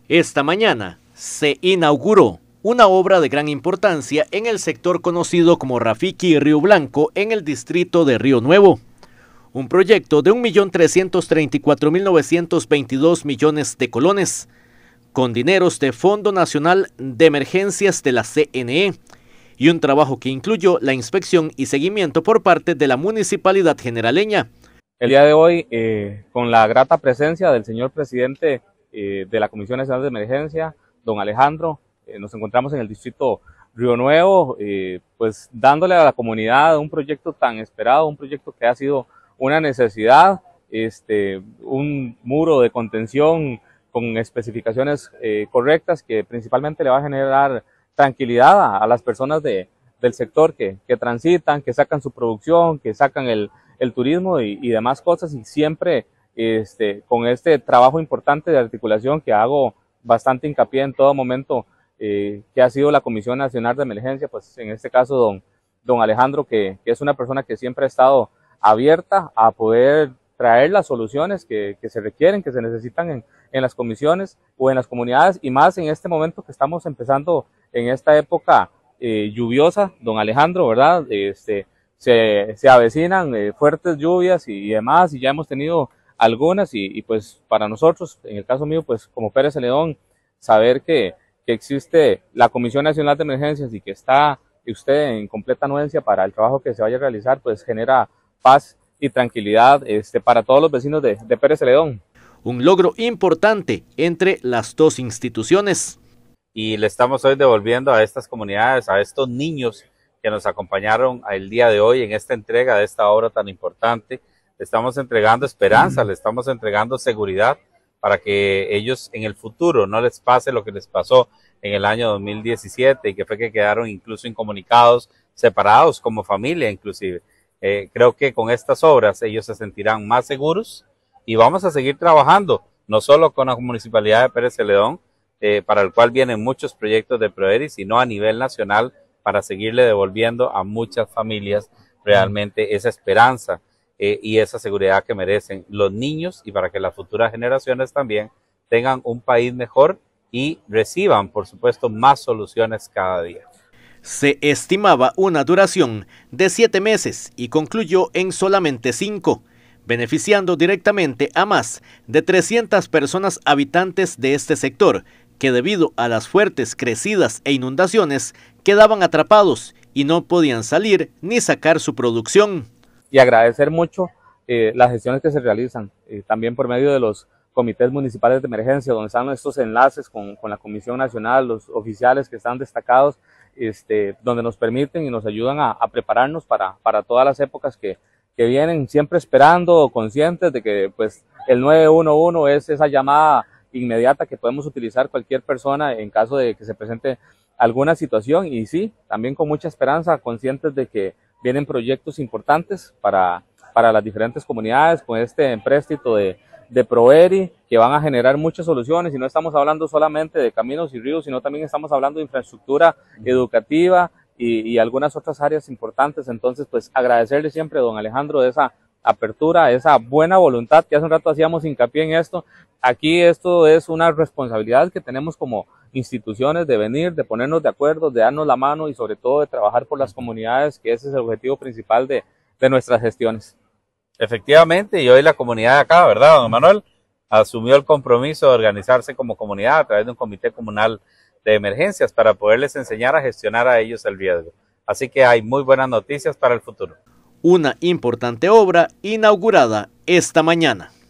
Esta mañana se inauguró una obra de gran importancia en el sector conocido como Rafiki y Río Blanco en el distrito de Río Nuevo. Un proyecto de 1.334.922 millones de colones, con dineros de Fondo Nacional de Emergencias de la CNE, y un trabajo que incluyó la inspección y seguimiento por parte de la Municipalidad Generaleña. El día de hoy, con la grata presencia del señor presidente de la Comisión Nacional de Emergencia, don Alejandro, nos encontramos en el distrito Río Nuevo, pues dándole a la comunidad un proyecto tan esperado, un proyecto que ha sido una necesidad, un muro de contención con especificaciones correctas que principalmente le va a generar tranquilidad a las personas del sector que transitan, que sacan su producción, que sacan el turismo y demás cosas, y siempre con este trabajo importante de articulación que hago bastante hincapié en todo momento, que ha sido la Comisión Nacional de Emergencia, pues en este caso don Alejandro, que es una persona que siempre ha estado abierta a poder traer las soluciones que se requieren, que se necesitan en las comisiones o en las comunidades, y más en este momento que estamos empezando en esta época lluviosa, don Alejandro, ¿verdad? Se avecinan fuertes lluvias y demás, y ya hemos tenido algunas, y pues para nosotros, en el caso mío, pues como Pérez Celedón, saber que existe la Comisión Nacional de Emergencias y que está usted en completa anuencia para el trabajo que se vaya a realizar, pues genera paz y tranquilidad para todos los vecinos de Pérez Celedón. Un logro importante entre las dos instituciones. Y le estamos hoy devolviendo a estas comunidades, a estos niños que nos acompañaron el día de hoy en esta entrega de esta obra tan importante. Le estamos entregando esperanza, le estamos entregando seguridad para que ellos en el futuro no les pase lo que les pasó en el año 2017 y que fue que quedaron incluso incomunicados, separados como familia inclusive. Creo que con estas obras ellos se sentirán más seguros y vamos a seguir trabajando, no solo con la Municipalidad de Pérez Celedón, para el cual vienen muchos proyectos de Proeri, sino a nivel nacional para seguirle devolviendo a muchas familias realmente esa esperanza y esa seguridad que merecen los niños, y para que las futuras generaciones también tengan un país mejor y reciban, por supuesto, más soluciones cada día. Se estimaba una duración de 7 meses y concluyó en solamente 5, beneficiando directamente a más de 300 personas habitantes de este sector, que debido a las fuertes crecidas e inundaciones quedaban atrapados y no podían salir ni sacar su producción. Y agradecer mucho las gestiones que se realizan, también por medio de los comités municipales de emergencia, donde están estos enlaces con la Comisión Nacional, los oficiales que están destacados, donde nos permiten y nos ayudan a prepararnos para todas las épocas que vienen, siempre esperando, conscientes de que pues el 911 es esa llamada inmediata que podemos utilizar cualquier persona en caso de que se presente alguna situación, y sí, también con mucha esperanza, conscientes de que vienen proyectos importantes para las diferentes comunidades con este empréstito de Proeri, que van a generar muchas soluciones, y no estamos hablando solamente de caminos y ríos, sino también estamos hablando de infraestructura educativa y algunas otras áreas importantes. Entonces, pues agradecerle siempre a don Alejandro de esa apertura, esa buena voluntad, que hace un rato hacíamos hincapié en esto. Aquí esto es una responsabilidad que tenemos como instituciones de venir, de ponernos de acuerdo, de darnos la mano y sobre todo de trabajar por las comunidades, que ese es el objetivo principal de nuestras gestiones. Efectivamente, y hoy la comunidad de acá, ¿verdad, don Manuel? Asumió el compromiso de organizarse como comunidad a través de un comité comunal de emergencias para poderles enseñar a gestionar a ellos el riesgo. Así que hay muy buenas noticias para el futuro. Una importante obra inaugurada esta mañana.